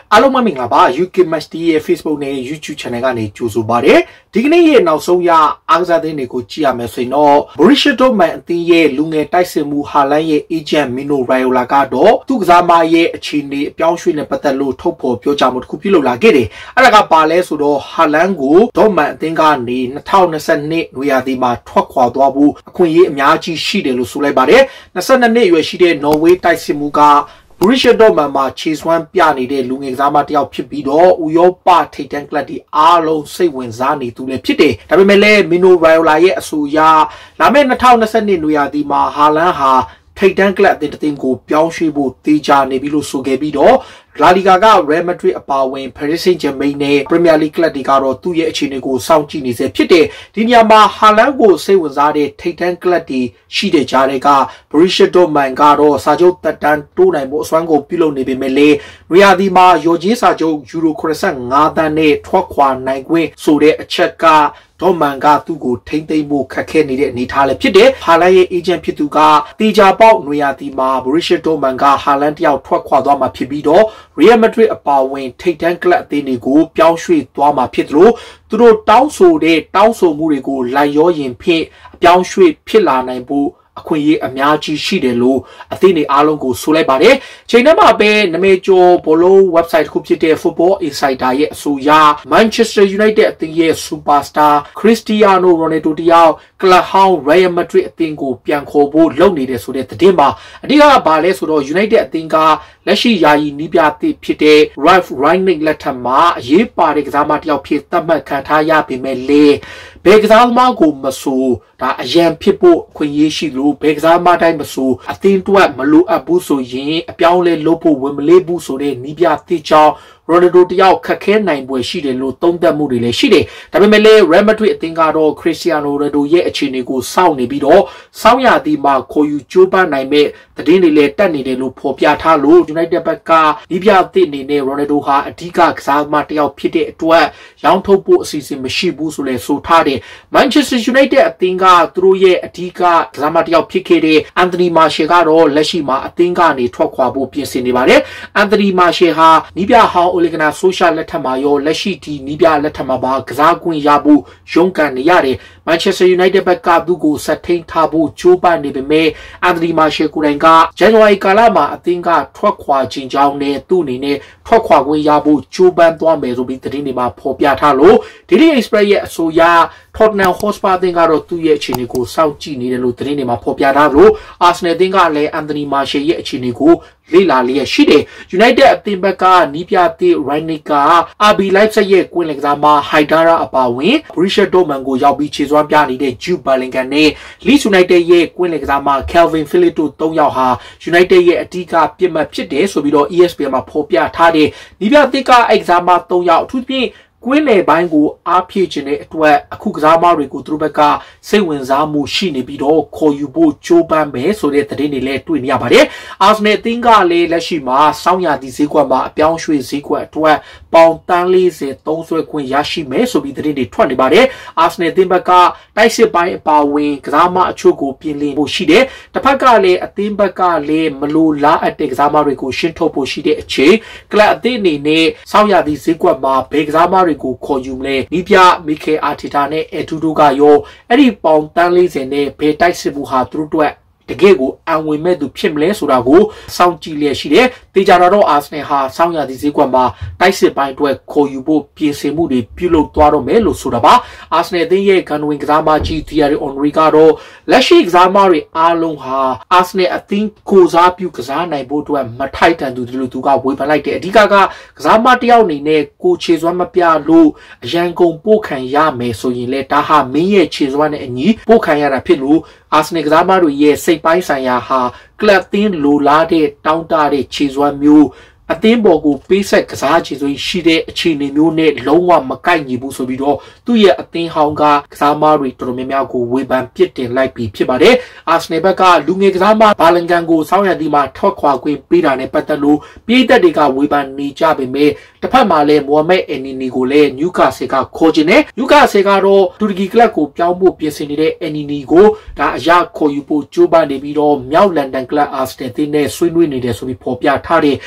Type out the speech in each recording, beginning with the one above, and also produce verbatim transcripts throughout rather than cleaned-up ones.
အားလုံးမင်္ဂလာပါ U K Match ရဲ့ Facebook နဲ့ YouTube Channel ကနေကြိုဆိုပါရစေဒီကနေ့ရဲ့နောက်ဆုံးရအားကစားသင်းတွေကိုကြည့်ရမယ်ဆိုရင်တော့ Borussia Dortmund အသင်းရဲ့လူငယ်တိုက်စစ်မှုဟာလန်ရဲ့ agent Mino Raiola ကတော့သူကစားမရဲ့အခြေအနေအပြောင်းရွှေ့နဲ့ပတ်သက်လို့ထုတ်ဖော်ပြောကြားမှုတစ်ခုပြုလုပ်လာခဲ့တယ်အဲ့ဒါကပါလဲဆိုတော့ဟာလန်ကို Dortmund အသင်းကနေ၂၀၂၂နွေရာသီမှာထွက်ခွာသွားဖို့အခွင့်အရေးအများကြီးရှိတယ်လို့ဆိုလိုက်ပါတယ်၂၂နှစ်အရွယ်ရှိတဲ့ Norway တိုက်စစ်မှုကBorussia Dortmund မှာခြေစွမ်းပြနေတဲ့လူငယ်ကစားမတစ်ယောက်ဖြစ်ပြီးတော့ဥရောပထိပ်တန်းကလပ်တွေအားလုံးစိတ်ဝင်စားနေသူလည်းဖြစ်တယ်ဒါပေမဲ့လည်း Mino Raiola ရဲ့အဆိုအရလာမယ့်၂၀၂၂နွေရာသီမှာဟာလန်ဟာထိပ်တန်းကလပ်အသင်းတစ်သင်းကိုပြောင်းရွှေ့ဖို့တေချာနေပြီလို့ဆိုခဲ့ပြီးတော့La Liga က Real Madrid အပါအဝင် Paris Saint-Germain နဲ့ Premier League ကလပ်တွေကတော့သူ့ရဲ့အခြေအနေကိုစောင့်ကြည့်နေစေဖြစ်တယ်ဒီနေရာမှာဟာလန်ကိုစိတ်ဝင်စားတဲ့ထိပ်တန်းကလပ်တွေရှိတဲ့ကြားတွေက Borussia Dortmund ကတော့စာချုပ်သက်တမ်းတိုးနိုင်ဖို့အစွမ်းကိုပြုလုပ်နေပေမဲ့လည်းနွေရာသီမှာရော်ဂျီစာချုပ်ယူရို၇၅သန်းနဲ့ထွက်ခွာနိုင်ခွင့်ဆိုတဲ့အချက်ကဒေါ်မန်ကသူ့ကိုထိမ့်သိမ့်ဖို့ခက်ခဲနေတဲ့အနေအထားလည်းဖြစ်တယ်။ဟာလန်ရဲ့ agent ဖြစ်သူကတေချာပေါက်နွေရာသီမှာ Borussia Dortmund ကဟာလန်တယောက်ထွက်ခွာသွားမှာဖြစ်ပြီးတော့ Real Madrid အပါအဝင်ထိပ်တန်းကလပ်အသင်းတွေကိုပြောင်းရွှေ့သွားမှာဖြစ်လို့သူတို့တောင်းဆိုတဲ့တောင်းဆိုမှုတွေကိုလိုက်ရောရင်ဖြင့်အပြောင်းရွှေ့ဖြစ်လာနိုင်ဖို့အခွင့်အရေးအများကြီးရှိတယ်လို့အသင်းတွေအားလုံးကိုဆိုလိုက်ပါတယ်။ချိန်ထဲမှာပဲနမေကျော်ဘောလုံး website တစ်ခုဖြစ်တဲ့ Football Insider ရဲ့အဆိုအရ Manchester United အသင်းရဲ့ superstar Cristiano Ronaldo တယောက်ကလပ်ဟောင်း Real Madrid အသင်းကိုပြန်ခေါ်ဖို့လုပ်နေတယ်ဆိုတဲ့သတင်းမှာအဓိကကဘာလဲဆိုတော့ United အသင်းကလက်ရှိယာယီနီးပြသစ်ဖြစ်တဲ့ Ralf Rangnick လက်ထက်မှာအရေးပါတဲ့ကစားမတစ်ယောက်ဖြစ်သတ်မှတ်ခံထားရပေမဲ့လေဘယ်ကစားသမားကိုမဆိုဒါအရန်ဖြစ်ဖို့အခွင့်အရေးရှိလို့ဘယ်ကစားသမားတိုင်းမဆိုအသင်းတွက်မလိုအပ်ဘူးဆိုရင်အပြောင်းလဲလုပ်ဖို့ဝင်မလေးဘူးဆိုတဲ့နီးပြသစ်ကြောင့်Ronaldo တယောက်ခက်ခဲနိုင်ပွဲရှိတယ်လို့သုံးသပ်မှုတွေလည်းရှိတယ်။ဒါပေမဲ့လည်း Real Madrid အသင်းကတော့ Cristiano Ronaldo ရဲ့အခြေအနေကိုစောင့်နေပြီးတော့စောင့်ရသည်မှာခေါ်ယူကြိုးပမ်းနိုင်မဲ့သတင်းတွေလည်းတက်နေတယ်လို့ဖော်ပြထားလို့ United ဘက်ကဒီပြသစ်အနေနဲ့ Ronaldo ဟာအဓိကကစားသမားတယောက်ဖြစ်တဲ့အတွက်ရောင်းထုတ်ဖို့အစီအစဉ်မရှိဘူးဆိုလည်းဆိုထားတယ်။ Manchester United အသင်းကသူတို့ရဲ့အဓိကကစားသမားတယောက်ဖြစ်ခဲ့တဲ့ Anthony Martial ကတော့လက်ရှိမှာအသင်းကနေထွက်ခွာဖို့ပြင်ဆင်နေပါတယ်။ Anthony Martial ဟာနီးပြဟောင်းOle Gunnar Solskjaer လက်ထက်မှာရောလက်ရှိဒီနီးပြလက်ထက်မှာပါကစားခွင့်ရဖို့ရုန်းကန်နေရတယ်။ Manchester United ဘက်ကသူ့ကိုဆက်ထိန်ထားဖို့ကြိုးပမ်းနေပေမဲ့ Anthony Martial ကိုယ်တိုင်က January ကာလမှာအသင်းကထွက်ခွာခြင်းကြောင့်နဲ့သူ့အနေနဲ့ထွက်ခွာခွင့်ရဖို့ကြိုးပမ်းသွားမယ်ဆိုပြီးသတင်းတွေမှာဖော်ပြထားလို့ Daily Express ရဲ့အဆိုအရ Tottenham Hotspur အသင်းကတော့သူ့ရဲ့အခြေအနေကိုစောင့်ကြည့်နေတယ်လို့သတင်းတွေမှာဖော်ပြထားလို့ Arsenal အသင်းကလည်း Anthony Martial ရဲ့အခြေအနေကိုလေ့လာလျက်ရှိတယ်။ United အသင်းဘက်ကနီးပြသစ် Rangnick က R B Leipzig ရဲ့ကွင်းလယ်ကစားမ Haidara အပါအဝင် Borussia Dortmund ကိုရောက်ပြီးခြေစွမ်းပြနေတဲ့ Jude Bellingham နဲ့ Leeds United ရဲ့ကွင်းလယ်ကစားမ Calvin Phillips တို့သုံးယောက်ဟာ United ရဲ့အဓိကပြစ်မှတ်ဖြစ်တယ်ဆိုပြီးတော့ E S P N မှာဖော်ပြထားတဲ့နီးပြသစ်ကအဲ့ကစားမသုံးယောက်အထူးသဖြင့်ကွင်းလယ်ပိုင်းကိုအားဖြည့်ခြင်းတဲ့အတွက်အခုကစားမတွေကိုသူတို့ဘက်ကစိတ်ဝင်စားမှုရှိနေပြီးတော့ခေါ်ယူဖို့ကြိုးပမ်းမယ်ဆိုတဲ့သတင်းတွေလည်းတွေ့နေရပါတယ်။ Arsenal အသင်းကလည်းလက်ရှိမှာစောင်းရသည့်ဈေးကွက်မှာအပြောင်းရွှေ့ဈေးကွက်အတွက်ပေါင်တန်းလေးဆယ်သုံးဆွဲခွင့်ရရှိမယ်ဆိုပြီးသတင်းတွေထွက်နေပါတယ်။ Arsenal အသင်းဘက်ကတိုက်စစ်ပိုင်းအပါအဝင်ကစားမအချို့ကိုပြင်လင်းဖို့ရှိတယ်။တစ်ဖက်ကလည်းအသင်းဘက်ကလည်းမလိုလားအပ်တဲ့ကစားမတွေကိုရှင်းထုတ်ဖို့ရှိတဲ့အချိန်ကလပ်အသင်းအနေနဲ့စောင်းရသည့်ဈေးကွက်မှာဘယ်ကစားမတွေကိုခေါ်ယူမလဲနီးပြမီခဲအာတီတာနဲ့အတူတူကရောအဲ့ဒီပေါင်တန်းလေးစင်နဲ့ဘယ်တိုက်စစ်မှုဟာသူတို့အတွက်တကယ်ကိုအံဝင်မဲ့သူဖြစ်မလဲဆိုတာကိုစောင့်ကြည့်လျက်ရှိတယ်။တေချာတော့ Arsenal ဟာစောင်းရသည့်ဈေးကွက်မှာတိုက်စစ်ပိုင်းအတွက်ခေါ်ယူဖို့ပြင်ဆင်မှုတွေပြုလုပ်သွားတော့မယ်လို့ဆိုတာပါ။ Arsenal အသင်းရဲ့ဂန်ဝင်ကစားမကြီး Thierry Henry ကတော့လက်ရှိကစားမတွေအားလုံးဟာ Arsenal အသင်းကိုစားပြုကစားနိုင်ဖို့အတွက်မထိုက်တန်သူတို့သူကဝေဖန်လိုက်တယ်။အဓိကကကစားမတယောက်အနေနဲ့ကိုခြေစွမ်းမပြလို့အရန်ကုန်ပို့ခံရမယ်ဆိုရင်လေဒါဟာမင်းရဲ့ခြေစွမ်းနဲ့အညီပို့ခံရတာဖြစ်လို့Arsenal ကစားမတွေရဲ့စိတ်ပိုင်းဆိုင်ရာဟာကလပ်သင်းလိုလားတဲ့တောင်းတတဲ့ခြေစွမ်းမျိုးအသင်းပေါ်ကိုပေးဆက်ကစားခြေစွမ်းရှိတဲ့အခြေအနေမျိုးနဲ့လုံးဝမကိုက်ညီဘူးဆိုပြီးတော့သူ့ရဲ့အသင်းဟောင်းကကစားမတွေတော်တော်များများကိုဝေဖန်ပစ်တင်လိုက်ပြီးဖြစ်ပါတယ်။ Arsenal ဘက်ကလူငယ်ကစားမဘာလင်ဂန်ကိုစောင်းရသည်မှာထွက်ခွာခွင့်ပေးတာနဲ့ပတ်သက်လို့ပြည်သက်တွေကဝေဖန်နေကြပေမဲ့တစ်ဖက်မှာလည်း Mohamed Elneny ကိုလည်း Newcastle ကခေါ်ခြင်းနဲ့ Newcastle ကတော့တူရကီကလပ်ကိုပြောင်းဖို့ပြင်ဆင်နေတဲ့ Elneny ကိုဒါအရခေါ်ယူဖို့ကြိုးပမ်းနေပြီးတော့မြောက်လန်ဒန်ကလပ် Arsenal အသင်းနဲ့ဆွေးနွေးနေတယ်ဆိုပြီးဖော်ပြထားတယ်။ဒါက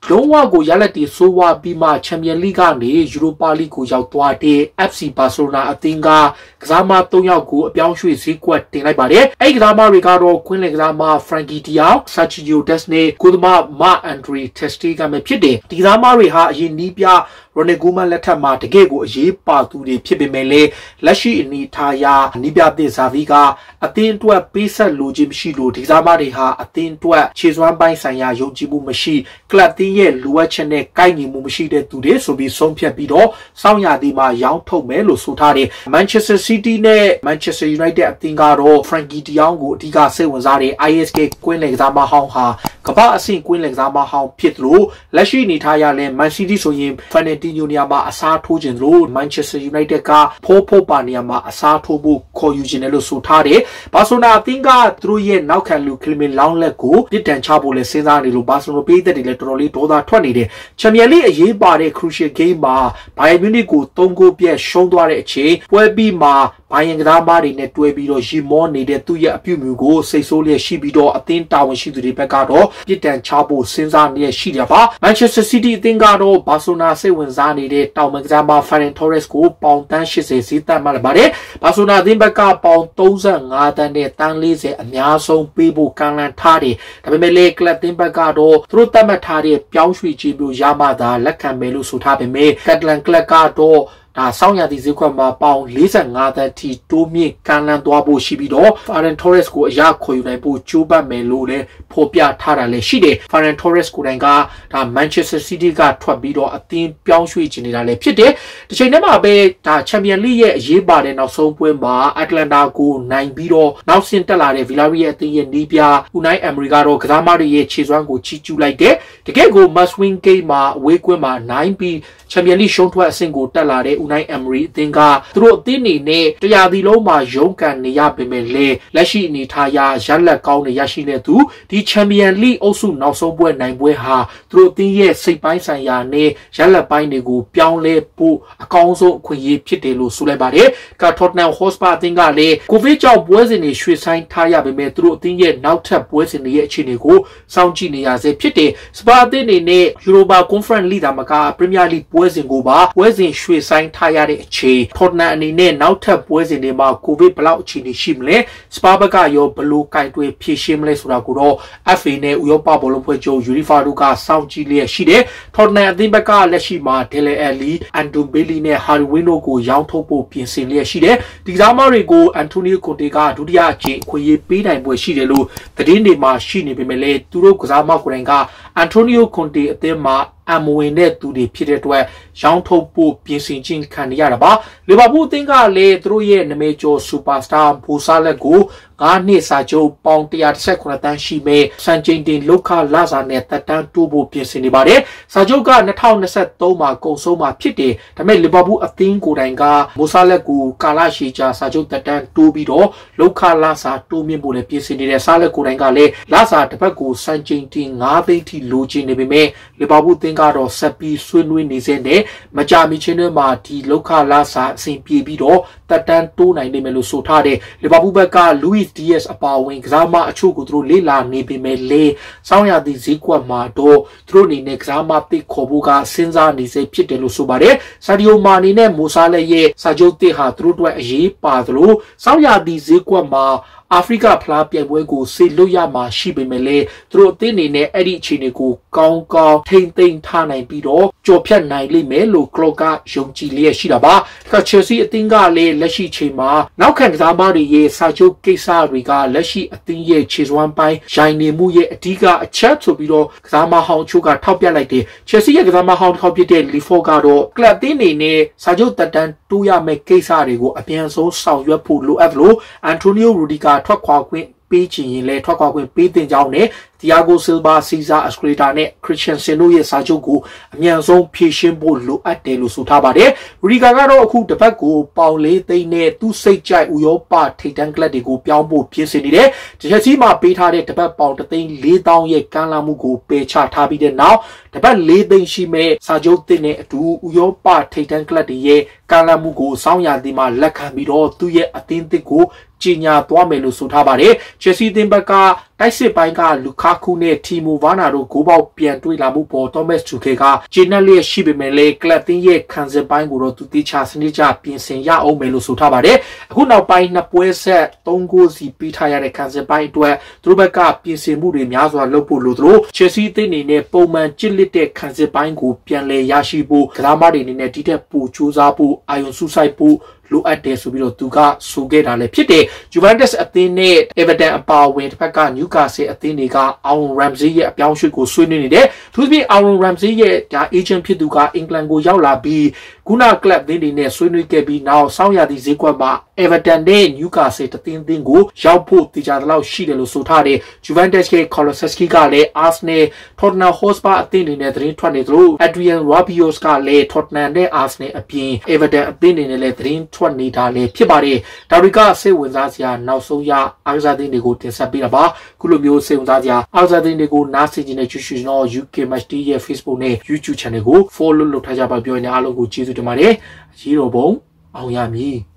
လုံးဝကိုရလက်တီဆိုးဝါပြီးမှချန်ပီယံလိကနေယူရိုပါလိကိုရောက်သွားတဲ့ F C ဘာစီလိုနာအသင်းကကစားမသုံးယောက်ကိုအပြောင်းရွှေ့ဈေးကွက်တင်လိုက်ပါတယ်။အဲ့ဒီကစားမတွေကတော့ကွင်းလယ်ကစားမ Frankie De Jong, Sergio Dest နဲ့ကိုသမား Marc Andre ter Stegen ပဲဖြစ်တယ်။ဒီကစားမတွေဟာအရင်နီးပြRonald Koeman လက်ထက်မှာတကယ့်ကိုအရေးပါသူတွေဖြစ်ပေမဲ့လည်းလက်ရှိအနေထားအရနီးပြသစ်ဇာဗီကအသင်းအတွက်ပေးဆက်လိုခြင်းမရှိလို့ဒီကစားမတွေဟာအသင်းအတွက်ခြေစွမ်းပိုင်းဆိုင်ရာယုံကြည်မှုမရှိကလပ်တင်းရဲ့လိုအပ်ချက်နဲ့ကိုက်ညီမှုမရှိတဲ့သူတွေဆိုပြီးဆုံးဖြတ်ပြီးတော့စောင့်ရသည်မှာရောင်းထုတ်မယ်လို့ဆိုထားတယ်။ Manchester City နဲ့ Manchester United အသင်းကတော့ Frankie De Jong ကိုအဓိကစိတ်ဝင်စားတဲ့ I S K ကွင်းလယ်ကစားမဟောင်းဟာကမ္ဘာအဆင့်ကွင်းလယ်ကစားမဟောင်းဖြစ်လို့လက်ရှိအနေထားရလဲ Man City ဆိုရင် Fernandinho နေရာမှာအစားထိုးခြင်းလို့ Manchester United ကဖိုးဖိုးပါနေရာမှာအစားထိုးဖို့ခေါ်ယူခြင်းလို့ဆိုထားတယ်။ဘာဆိုနာအသင်းကသူတို့ရဲ့နောက်ခံလူကလီမင်လောင်းလက်ကိုပြစ်ဒဏ်ချဖို့လဲစဉ်းစားနေလို့ဘာဆိုနိုပေးသက်တွေလဲတော်တော်လေးဒေါသထွက်နေတယ်။ Champions League အရေးပါတဲ့ crucial game မှာ Bayern Munich ကိုသုံးဂိုးပြတ်ရှုံးသွားတဲ့အချိန်ပွဲပြီးမှာဘိုင်ယန်ကစားမတွေနဲ့တွဲပြီးတော့ရီမောနေတဲ့သူ့ရဲ့အပြုအမူကိုစိတ်ဆိုးလျက်ရှိပြီးတော့အသင်းတာဝန်ရှိသူတွေဘက်ကတော့ပြစ်ဒဏ်ချဖို့စဉ်းစားနေရရှိတယ်ပါ Manchester City အသင်းကတော့ဘာဆိုနာစိတ်ဝင်စားနေတဲ့တောင်မကစားမ Ferran Torres ကိုပေါင်တန်းeightyဈေးသက်မှတ်လာပါတယ်ဘာဆိုနာအသင်းဘက်ကပေါင်thirty-fiveတန်းနဲ့တန်းfortyအများဆုံးပေးဖို့ကမ်းလှမ်းထားတယ်ဒါပေမဲ့လေကလပ်အသင်းဘက်ကတော့သူတို့သတ်မှတ်ထားတဲ့ပြောင်းရွှေ့ခြင်းမျိုးရမှသာလက်ခံမယ်လို့ဆိုထားပေမဲ့ကက်တလန်ကလပ်ကတော့ဒါဆောင်းရသည့်ဈေးကွက်မှာပေါင်forty-fiveတန်းထိတိုးမြင့်ကမ်းလှမ်းသွားဖို့ရှိပြီးတော့ Ferran Torres ကိုအရခေါ်ယူနိုင်ဖို့ကြိုးပမ်းမယ်လို့လည်းဖော်ပြထားတာလည်းရှိတယ် Ferran Torres ကိုတိုင်ကဒါ Manchester City ကထွက်ပြီးတော့အသင်းပြောင်းရွှေ့ချင်နေတာလည်းဖြစ်တယ်ဒီချိန်ထဲမှာပဲဒါ Champions League ရဲ့အရေးပါတဲ့နောက်ဆုံးပွဲမှာ Atlanta ကိုနိုင်ပြီးတော့နောက်ဆင့်တက်လာတဲ့ Villarreal အသင်းရဲ့နီးပြ Unai Emery ကတော့ကစားမတွေရဲ့ခြေစွမ်းကိုချီးကျူးလိုက်တယ်တကယ့်ကို must win game မှာအဝေးကွင်းမှာနိုင်ပြီး Champions League ရှုံးထွက်အဆင့်ကိုတက်လာတဲ့ Unai Emery အသင်းကသူတို့အသင်းနေနဲ့တရားသီလုံးမှာရုန်းကန်နေရပေမဲ့လည်းလက်ရှိအနေထားအရရလက်ကောင်းနေရရှိနေသူဒီ Champions League အုပ်စုနောက်ဆုံးပွဲနိုင်ပွဲဟာသူတို့အသင်းရဲ့စိတ်ပိုင်းဆိုင်ရာနဲ့ရလက်ပိုင်းတွေကိုပြောင်းလဲဖို့အကောင်းဆုံးအခွင့်အရေးဖြစ်တယ်လို့ဆိုလိုက်ပါတယ်က Tottenham Hotspur အသင်းကလည်းကိုဗစ်ကြောင့်ပွဲစဉ်တွေရွှေ့ဆိုင်းထားရပေမဲ့သူတို့အသင်းရဲ့နောက်ထပ်ပွဲစဉ်တွေရဲ့အခြေအနေကိုစောင့်ကြည့်နေရဆဲဖြစ်တယ်စပါအသင်းနေနဲ့ Europa Conference League ဒါမှက Premier League ပွဲစဉ်ကိုပါပွဲစဉ်ရွှေ့ဆိုင်းထားရတဲ့အချိန် Tottenham အနေနဲ့နောက်ထပ်ပွဲစဉ်တွေမှာကိုဗစ်ဘယ်လောက်အခြေအနေရှိမလဲစပါဘက်ကရောဘယ်လိုကင်တွယ်ဖြည့်ရှင်းမလဲဆိုတာကိုတော့ F A နဲ့ဥရောပဘောလုံးဖွဲ့ချုပ် UEFA တို့ကစောင့်ကြည့်လျက်ရှိတယ် Tottenham အသင်းဘက်ကလက်ရှိမှာ Dele Alli, Ndombele နဲ့ Harry Winks တို့ကိုရောင်းထုတ်ဖို့ပြင်ဆင်လျက်ရှိတယ်ဒီကစားမတွေကို Antonio Conte ကဒုတိယအကြိမ်အခွင့်အရေးပေးနိုင်ပွဲရှိတယ်လို့သတင်းတွေမှာရှိနေပေမဲ့လည်းသူတို့ကစားမကိုယ်တိုင်က Antonio Conte အသင်းမှာအမဝင်တဲ့သူတွေဖြစ်တဲ့အတွက်ရောင်းထုတ်ဖို့ပြင်ဆင်ခြင်းခံရတာပါလီဗာပူးအသင်းကလည်းသူတို့ရဲ့နာမည်ကျော်စူပါစတာဘိုဆာလက်ကိုfiveနှစ်စာချုပ်ပေါင်one thirty-sevenတန်းရှိမဲ့စံချိန်တင်လောက်ခလာစာနဲ့တက်တန်းတိုးဖို့ပြင်ဆင်နေပါတယ်စာချုပ်ကtwenty twenty-threeမှာကုန်ဆုံးမှာဖြစ်တယ်ဒါပေမဲ့လီဗာပူးအသင်းကိုယ်တိုင်ကမိုဆာလက်ကိုကာလရှည်ကြာစာချုပ်တက်တန်းတိုးပြီးတော့လောက်ခလာစာတိုးမြင့်ဖို့လည်းပြင်ဆင်နေတဲ့ဆာလက်ကိုယ်တိုင်ကလည်းလာစာတစ်ပတ်ကိုစံချိန်တင်fiveသိန်းထိလိုချင်နေပေမဲ့လီဗာပူးအသင်းကတော့ဆက်ပြီးဆွေးနွေးနေစေနဲ့မကြာမီချင်းတွေမှာဒီလောက်ခလာစာအဆင်ပြေပြီးတော့တက်တန်းတိုးနိုင်နေမယ်လို့ဆိုထားတယ်လီဗာပူးဘက်က Luis Diaz အပါအဝင်ကစားမအချို့ကိုသူတို့လေ့လာနေပေမဲ့လေစောင်းရသည့်ဈေးကွက်မှာတော့သူတို့အနေနဲ့ကစားမသစ်ခေါ်ဖို့ကစဉ်းစားနေစေဖြစ်တယ်လို့ဆိုပါတယ်ဆာဒီယိုမာနီနဲ့မိုဆာလက်ရဲ့စာချုပ်သစ်ဟာသူတို့အတွက်အရေးပါသလိုစောင်းရသည့်ဈေးကွက်မှာအာဖရိကဖလားပြိုင်ပွဲကိုဆေလွတ်ရမှာရှိပေမဲ့လည်းသူတို့အသင်းအနေနဲ့အဲ့ဒီအခြေအနေကိုကောင်းကောင်းထိမ့်သိမ်းထားနိုင်ပြီးတော့ကြော်ဖြတ်နိုင်လိမ့်မယ်လို့ကလော့ကယုံကြည်လျက်ရှိတာပါ။ Chelsea အသင်းကလည်းလက်ရှိချိန်မှာနောက်ခံကစားမတွေရဲ့စာချုပ်ကိစ္စတွေကလက်ရှိအသင်းရဲ့ခြေစွမ်းပိုင်းရိုင်းနေမှုရဲ့အဓိကအချက်ဆိုပြီးတော့ကစားမဟောင်းချို့ကထောက်ပြလိုက်တယ်။ Chelsea ရဲ့ကစားမဟောင်းထောက်ပြတဲ့ Lefort ကတော့ကလပ်အသင်းအနေနဲ့စာချုပ်တက်တန်းတိုးရမယ့်ကိစ္စတွေကိုအပြန်ဆုံးဆောင်ရွက်ဖို့လိုအပ်လို့ Antonio Rudiger ထွက်ခွာခွင့်ပေးချင်ရင်လည်းထွက်ခွာခွင့်ပေးတင်ကြောင်းနဲ့ Thiago Silva, Cesar Azpilicueta နဲ့ Christensen တို့ရဲ့စာချုပ်ကိုအမြန်ဆုံးဖြည့်ရှင်းဖို့လိုအပ်တယ်လို့ဆိုထားပါတယ်။ Rudiger ကတော့အခုတစ်ပတ်ကိုပေါင်၄သိန်းနဲ့သူ့စိတ်ကြိုက်ဥရောပထိပ်တန်းကလပ်တွေကိုပြောင်းဖို့ပြင်ဆင်နေတယ်။ဒီချက်စီမှာပေးထားတဲ့တစ်ပတ်ပေါင်တစ်သိန်း၄သောင်းရဲ့ကမ်းလှမ်းမှုကိုပယ်ချထားပြီးတဲ့နောက်တစ်ပတ်၄သိန်းရှိမဲ့စာချုပ်သစ်နဲ့အတူဥရောပထိပ်တန်းကလပ်တွေရဲ့ကမ်းလှမ်းမှုကိုစောင်းရသည်မှာလက်ခံပြီးတော့သူ့ရဲ့အသင်းသစ်ကိုကြီးညာသွားမယ်လို့ဆိုထားပါတယ်။ Chelsea အသင်းဘက်ကတိုက်စစ်ပိုင်းကလူခါခုနဲ့ထီမိုဗာနာတို့ဂိုးပေါက်ပြန်တွေ့လာမှုပေါ်သောမက်စ်တူကေကဂျင်းနယ်လျက်ရှိပေမဲ့လေကလပ်တင်းရဲ့ခံစစ်ပိုင်းကိုတော့သူတိချစနစ်ကျပြင်ဆင်ရအောင်မယ်လို့ဆိုထားပါတယ်အခုနောက်ပိုင်းနှစ်ပွဲဆက်သုံးဂိုးစီပြီးထားရတဲ့ခံစစ်ပိုင်းအတွက်သူတို့ဘက်ကပြင်ဆင်မှုတွေများစွာလုပ်ဖို့လိုသလိုချယ်ဆီအသင်းအနေနဲ့ပုံမှန်ကြစ်လစ်တဲ့ခံစစ်ပိုင်းကိုပြန်လည်ရရှိဖို့ကစားမတွေအနေနဲ့ဒီတက်ပိုစူးစမ်းဖို့အာယုံစုဆိုင်ဖို့လိုအပ်တယ်ဆိုပြီးတော့သူကဆိုခဲ့တာလည်းဖြစ်တယ်ဂျူဗန်တက်စ်အသင်းနဲ့အေဗာတန်အပါအဝင်တစ်ဖက်ကနျူကာဆယ်အသင်းတွေကအောင်ရမ်ဇီရဲ့အပြောင်းအရွှေ့ကိုဆွေးနွေးနေတယ်သူသဖြင့်အောင်ရမ်ဇီရဲ့ဒါအေဂျင့်ဖြစ်သူကအင်္ဂလန်ကိုရောက်လာပြီးခုနကလပ်အသင်းတွေနဲ့ဆွေးနွေးခဲ့ပြီးနောက်ဆောင်းရာသီဈေးကွက်မှာအေဗာတန်နဲ့နျူကာဆယ်တသင်းသင်းကိုရောက်ဖို့တည်ကြတဲ့လောက်ရှိတယ်လို့ဆိုထားတယ်ဂျူဗန်တက်စ်ရဲ့ကော်လိုဆက်စကီကလည်းအာဆနယ်ထော်တနမ်ဟော့စပါအသင်းတွေနဲ့သတင်းထွက်နေသလိုအက်ဒရီယန်ရာဘီယိုစ်ကလည်းထော်တနမ်နဲ့အာဆနယ်အပြင်အေဗာတန်အသင်းတွေနဲ့လည်းသတင်းထွက်နေတာလည်းဖြစ်ပါတယ်ဒါတွေကစိတ်ဝင်စားစရာနောက်ဆုံးရအားကစားသတင်းတွေကိုတင်ဆက်ပေးတာပါခုလိုမျိုးစိတ်ဝင်စားစရာအားကစားသတင်းတွေကိုနားဆင်နေတဲ့ကြည့်ရှုတော့ ယူ ကေ Match တီ ရဲ့ Facebook နဲ့ YouTube Channel ကို Follow လုပ်ထားကြပါပြောရင်အားလုံးကိုကျေးဇူးတင်ပါတယ်အရေးတော်ပုံအောင်ရမည်